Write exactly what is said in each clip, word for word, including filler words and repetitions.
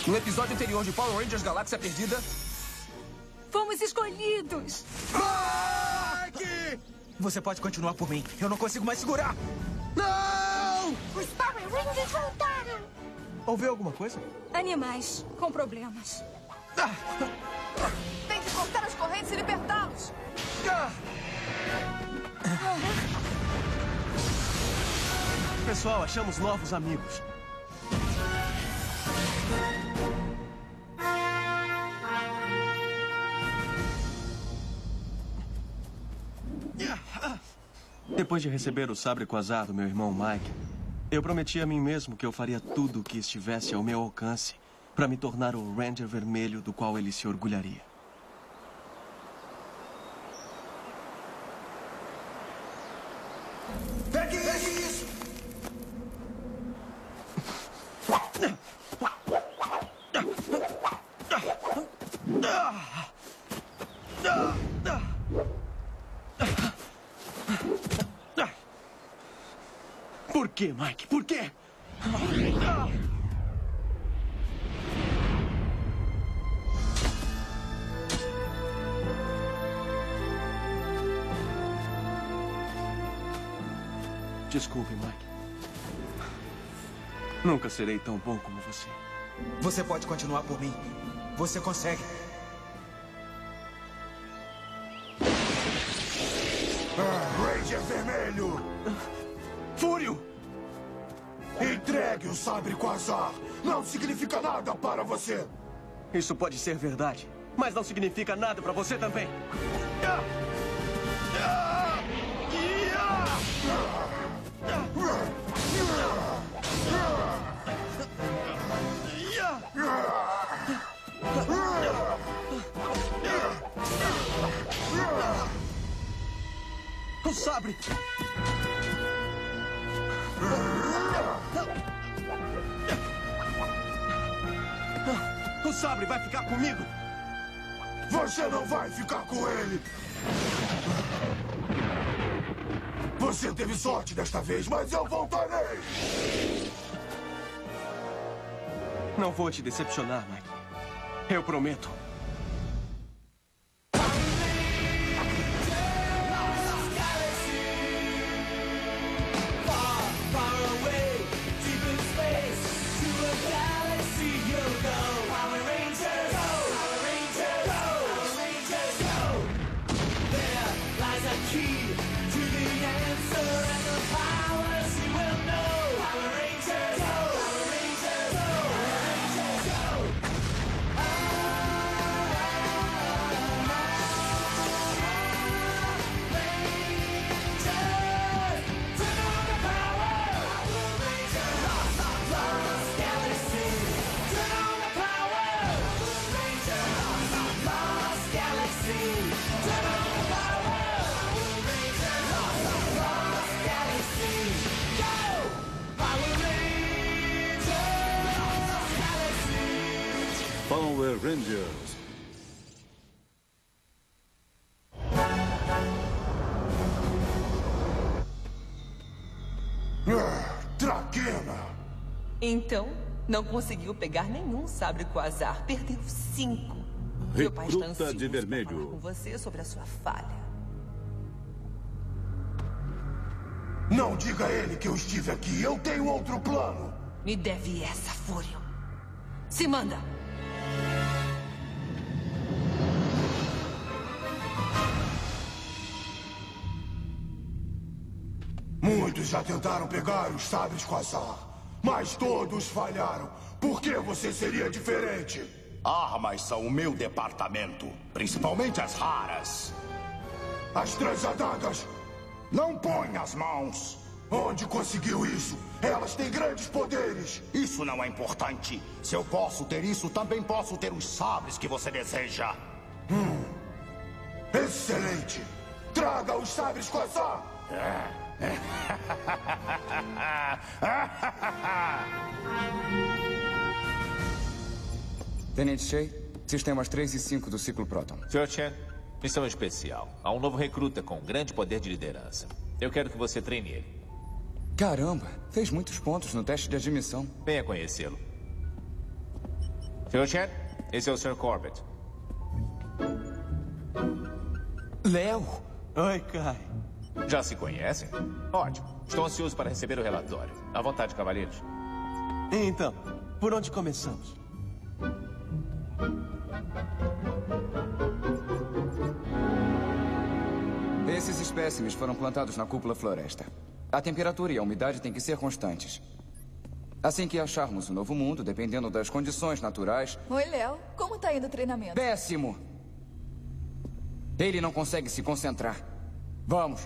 No episódio anterior de Power Rangers Galáxia Perdida... Fomos escolhidos! Mike! Você pode continuar por mim. Eu não consigo mais segurar. Não! Os Power Rangers voltaram! Ouviu alguma coisa? Animais com problemas. Ah! Tem que cortar as correntes e libertá-los! Ah! Pessoal, achamos novos amigos. Depois de receber o sabre quasar do meu irmão Mike, eu prometi a mim mesmo que eu faria tudo o que estivesse ao meu alcance para me tornar o Ranger vermelho do qual ele se orgulharia. Pegue isso! Por quê, Mike? Por quê? Desculpe, Mike. Nunca serei tão bom como você. Você pode continuar por mim. Você consegue. Ah, Ranger Vermelho! Fúrio! Entregue o sabre quasar. Não significa nada para você. Isso pode ser verdade, mas não significa nada para você também. Ah! Ah! O sabre! O sabre vai ficar comigo! Você não vai ficar com ele! Você teve sorte desta vez, mas eu voltarei! Não vou te decepcionar, Mike. Eu prometo. Power Rangers. Ah, Traquena! Então, não conseguiu pegar nenhum sabre quasar. Perdeu cinco. Meu pai está Recruta ansioso de para falar vermelho. com você sobre a sua falha. Não diga a ele que eu estive aqui. Eu tenho outro plano. Me deve essa, Fúrio. Se manda! Muitos já tentaram pegar os sabres quasar, mas todos falharam. Por que você seria diferente? Armas são o meu departamento, principalmente as raras. As três adagas? Não põe as mãos. Onde conseguiu isso? Elas têm grandes poderes. Isso não é importante. Se eu posso ter isso, também posso ter os sabres que você deseja. Hum. Excelente. Traga os sabres quasar. Tenente Shea, sistemas três e cinco do ciclo Proton. senhor Chen, missão especial. Há um novo recruta com grande poder de liderança. Eu quero que você treine ele. Caramba, fez muitos pontos no teste de admissão. Venha conhecê-lo. senhor Chen, esse é o senhor Corbett. Léo! Oi, Kai. Já se conhecem? Ótimo. Estou ansioso para receber o relatório. À vontade, cavalheiros. Então, por onde começamos? Esses espécimes foram plantados na cúpula floresta. A temperatura e a umidade têm que ser constantes. Assim que acharmos o novo mundo, dependendo das condições naturais... Oi, Léo. Como tá indo o treinamento? Péssimo! Ele não consegue se concentrar. Vamos.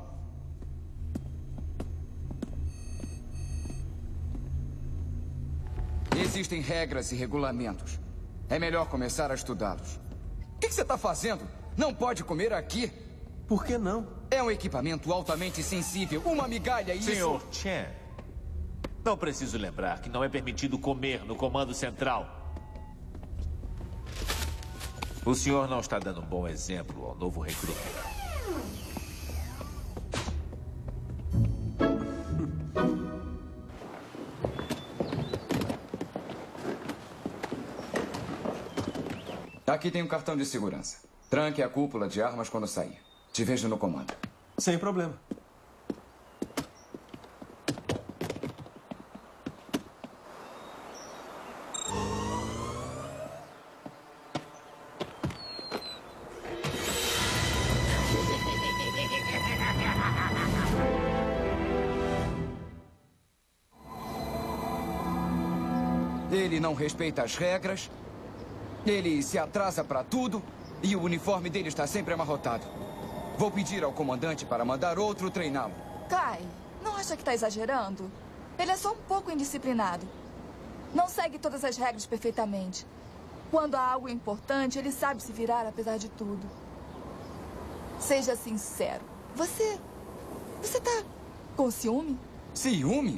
Existem regras e regulamentos. É melhor começar a estudá-los. O que você está fazendo? Não pode comer aqui. Por que não? É um equipamento altamente sensível. Uma migalha, isso... senhor Chen, não preciso lembrar que não é permitido comer no comando central. O senhor não está dando um bom exemplo ao novo recruta. Aqui tem um cartão de segurança. Tranque a cúpula de armas quando sair. Te vejo no comando. Sem problema. Ele não respeita as regras. Ele se atrasa para tudo. E o uniforme dele está sempre amarrotado. Vou pedir ao comandante para mandar outro treiná-lo. Kai, não acha que tá exagerando? Ele é só um pouco indisciplinado. Não segue todas as regras perfeitamente. Quando há algo importante, ele sabe se virar apesar de tudo. Seja sincero. Você... Você tá com ciúme? Ciúme?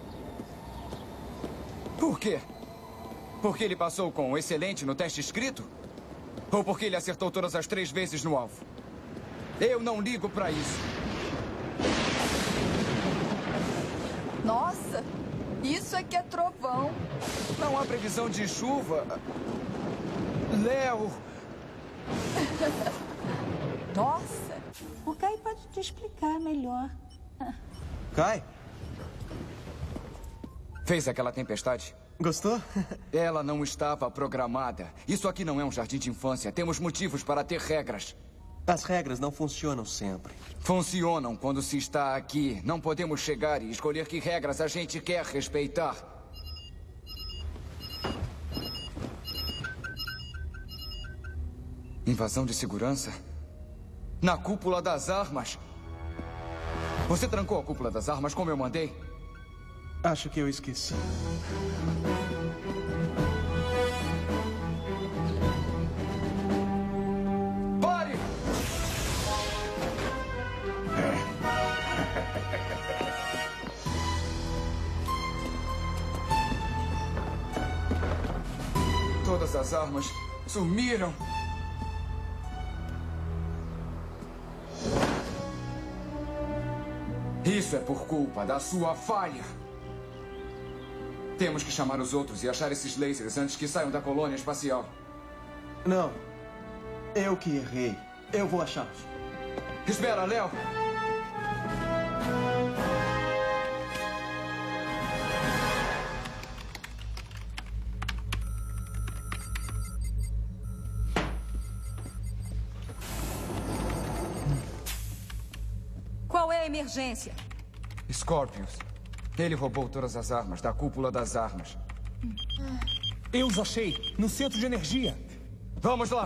Por quê? Porque ele passou com excelente no teste escrito? Ou porque ele acertou todas as três vezes no alvo? Eu não ligo pra isso. Nossa, isso é que é trovão. Não há previsão de chuva. Léo! Nossa! O Kai pode te explicar melhor. Kai? Fez aquela tempestade? Gostou? Ela não estava programada. Isso aqui não é um jardim de infância. Temos motivos para ter regras. As regras não funcionam sempre. Funcionam quando se está aqui. Não podemos chegar e escolher que regras a gente quer respeitar. Invasão de segurança? Na cúpula das armas? Você trancou a cúpula das armas como eu mandei? Acho que eu esqueci. Pare! Todas as armas sumiram. Isso é por culpa da sua falha. Temos que chamar os outros e achar esses lasers antes que saiam da colônia espacial. Não. Eu que errei. Eu vou achá-los. Espera, Léo. Qual é a emergência? Scorpius. Ele roubou todas as armas da cúpula das armas. Eu os achei, no centro de energia. Vamos lá.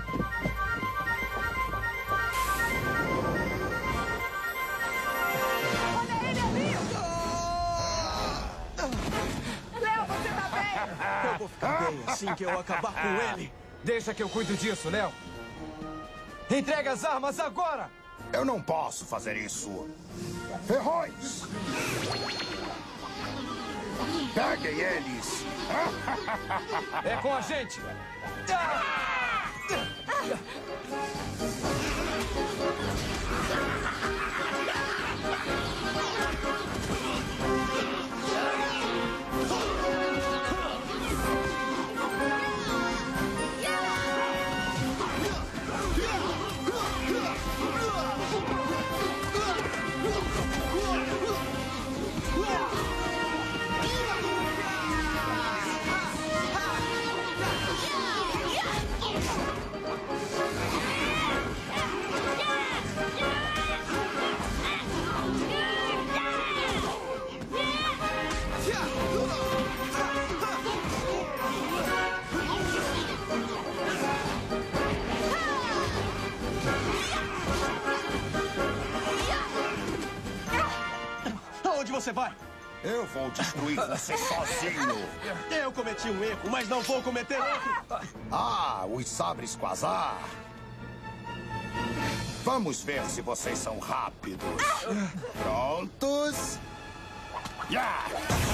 Olha ele ali! Léo, você tá bem? Eu vou ficar bem assim que eu acabar com ele. Deixa que eu cuido disso, Léo. Entrega as armas agora! Eu não posso fazer isso. Ferrões! Peguem eles! É com a gente! você vai? Eu vou destruir você sozinho. Eu cometi um erro, mas não vou cometer outro. Ah, os sabres quasar. Vamos ver se vocês são rápidos. Prontos? Yeah!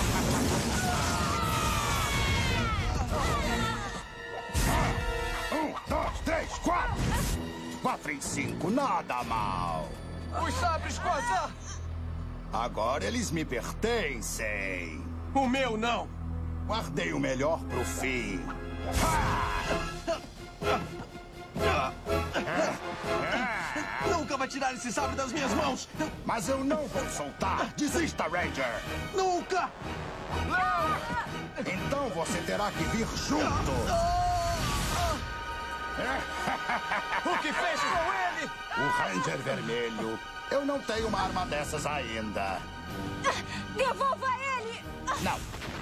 Um, dois, três, quatro. Quatro em cinco, nada mal. Os sabres quasar! Agora eles me pertencem. O meu não. Guardei o melhor pro fim. Nunca vai tirar esse sabre das minhas mãos. Mas eu não vou soltar. Desista, Ranger. Nunca. Então você terá que vir junto. O que fez com ele? O Ranger Vermelho. Eu não tenho uma arma dessas ainda. Devolva ele! Não.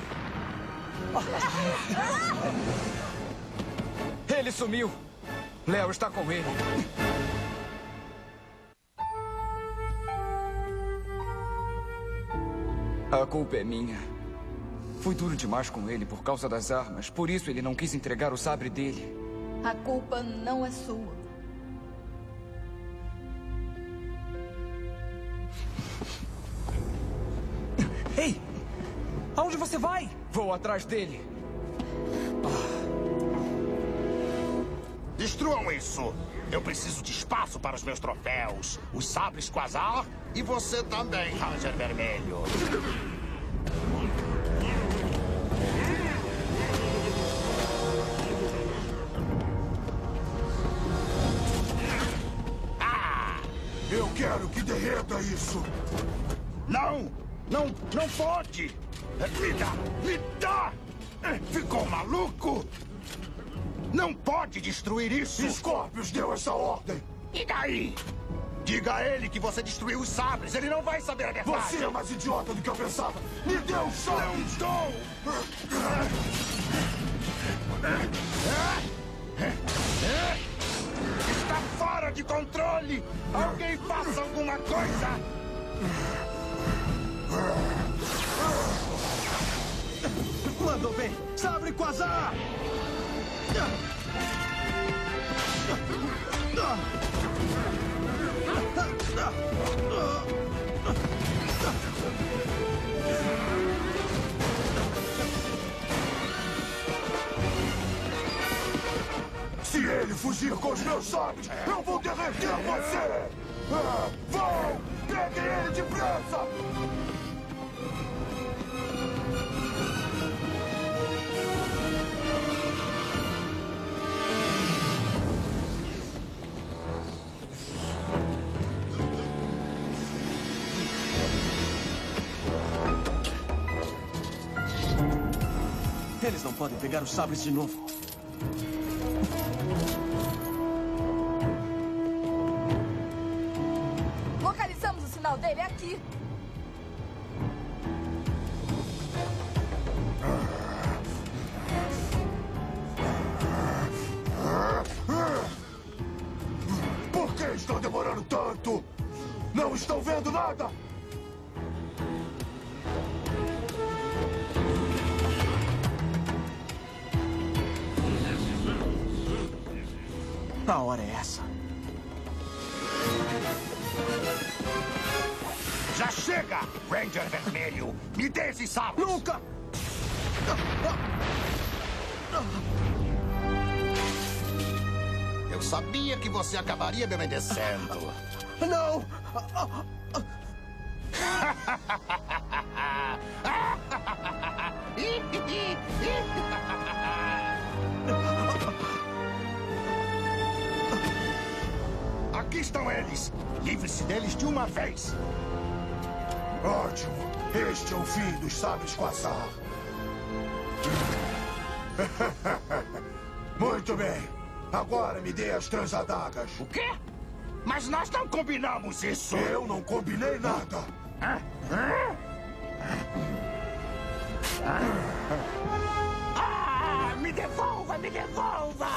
Ele sumiu. Léo está com ele. A culpa é minha. Fui duro demais com ele por causa das armas. Por isso ele não quis entregar o sabre dele. A culpa não é sua. Ei! Aonde você vai? Vou atrás dele. Destruam isso. Eu preciso de espaço para os meus troféus. Os sabres quasar e você também, Ranger Vermelho. Ah! Eu quero que derreta isso. Não! Não, não pode! Me dá! Me dá! Ficou maluco? Não pode destruir isso! Scorpius deu essa ordem! E daí? Diga a ele que você destruiu os sabres. Ele não vai saber a verdade. Você é mais idiota do que eu pensava! Me dê um chão! Não estou! Está fora de controle! Alguém faça alguma coisa! Mandou bem! Sabre quasar! Se ele fugir com os meus sabres, eu vou derreter você! Ah, vão! Peguem ele depressa! Eles não podem pegar os sabres de novo. Localizamos o sinal dele aqui. Por que estão demorando tanto? Não estão vendo nada? A hora é essa. Já chega, Ranger Vermelho! Me dê esses sabres! Nunca! Eu sabia que você acabaria me obedecendo. Não! Aqui estão eles. Livre-se deles de uma vez. Ótimo. Este é o fim dos sabres quasar. Muito bem. Agora me dê as transadagas. O quê? Mas nós não combinamos isso. Eu não combinei nada. Ah, me devolva, me devolva!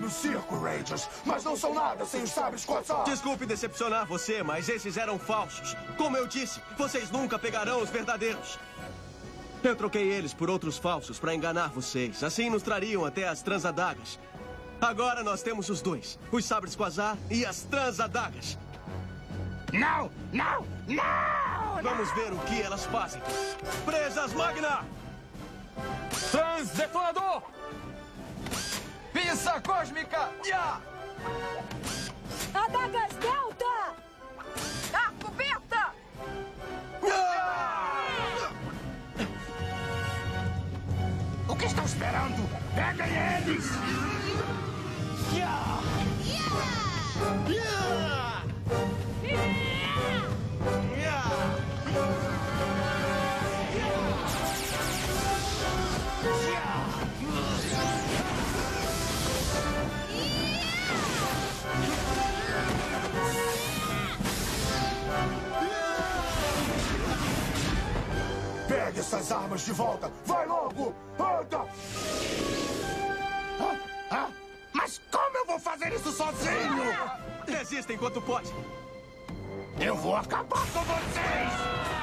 no circo, Rangers, mas não são nada sem os sabres quasar. Desculpe decepcionar você, mas esses eram falsos. Como eu disse, vocês nunca pegarão os verdadeiros. Eu troquei eles por outros falsos para enganar vocês. Assim nos trariam até as Transadagas. Agora nós temos os dois, os sabres quasar e as Transadagas. Não, não, não! Vamos ver o que elas fazem. Presas Magna! Transdetonador! Pinça cósmica! Yeah! Adagas Delta! Arco Beta! O que estão esperando? Peguem eles! Yeah! Yeah! Yeah! Pegue essas armas de volta! Vai logo! Anda! Ah, ah, mas como eu vou fazer isso sozinho? Resista enquanto pode. Eu vou acabar com vocês!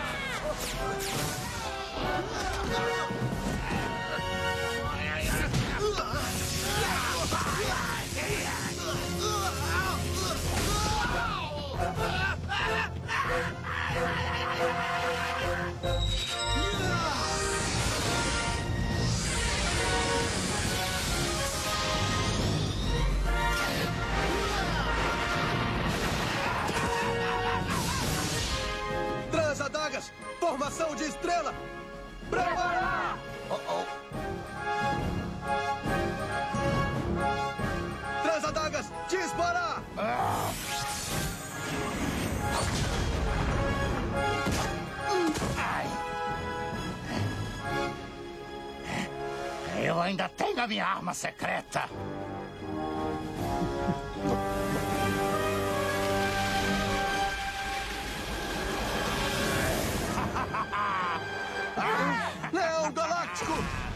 Transadagas! Formação de estrela! Preparar! Oh, oh. Transadagas, disparar! Ah. Ai. Eu ainda tenho a minha arma secreta. Leão Galáctico!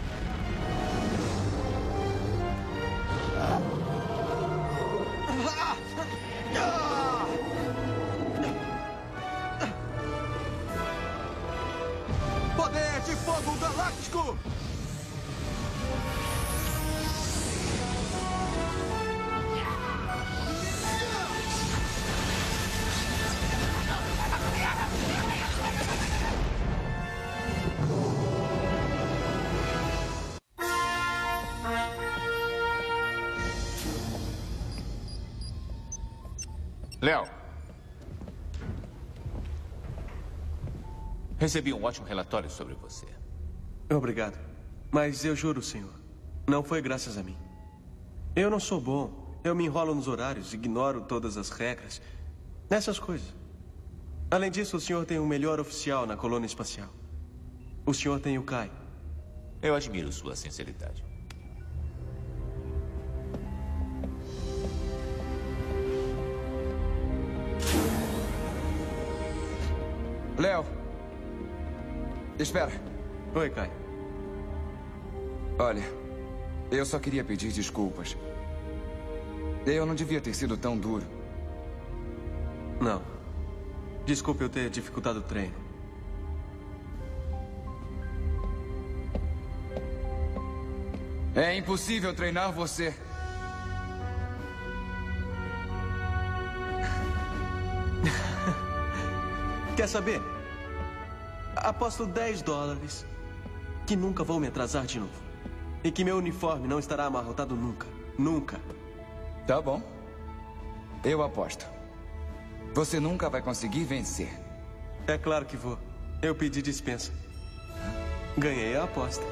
Poder de fogo galáctico! Léo. Recebi um ótimo relatório sobre você. Obrigado. Mas eu juro, senhor, não foi graças a mim. Eu não sou bom. Eu me enrolo nos horários, ignoro todas as regras. Nessas coisas. Além disso, o senhor tem o melhor oficial na colônia espacial. O senhor tem o Kai. Eu admiro sua sinceridade. Léo. Espera. Oi, Kai. Olha, eu só queria pedir desculpas. Eu não devia ter sido tão duro. Não. Desculpe eu ter dificultado o treino. É impossível treinar você. Quer saber? Aposto dez dólares que nunca vou me atrasar de novo. E que meu uniforme não estará amarrotado nunca. Nunca. Tá bom. Eu aposto. Você nunca vai conseguir vencer. É claro que vou. Eu pedi dispensa. Ganhei a aposta.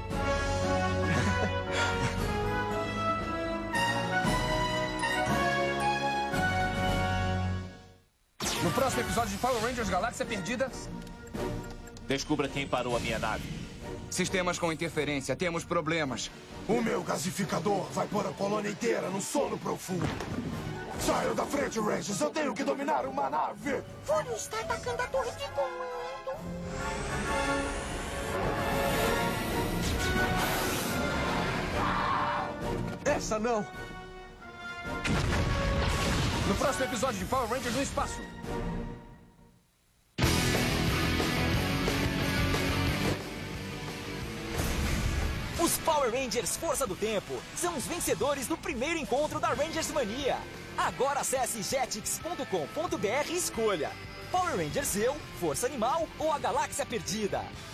No próximo episódio de Power Rangers Galáxia Perdida... Descubra quem parou a minha nave. Sistemas com interferência, temos problemas. O meu gasificador vai pôr a colônia inteira no sono profundo. Saiam da frente, Rangers. Eu tenho que dominar uma nave. Fúrio está atacando a torre de comando. Essa não. No próximo episódio de Power Rangers no Espaço. Os Power Rangers Força do Tempo são os vencedores do primeiro encontro da Rangers Mania. Agora acesse jetix ponto com ponto br e escolha Power Rangers Eu, Força Animal ou a Galáxia Perdida.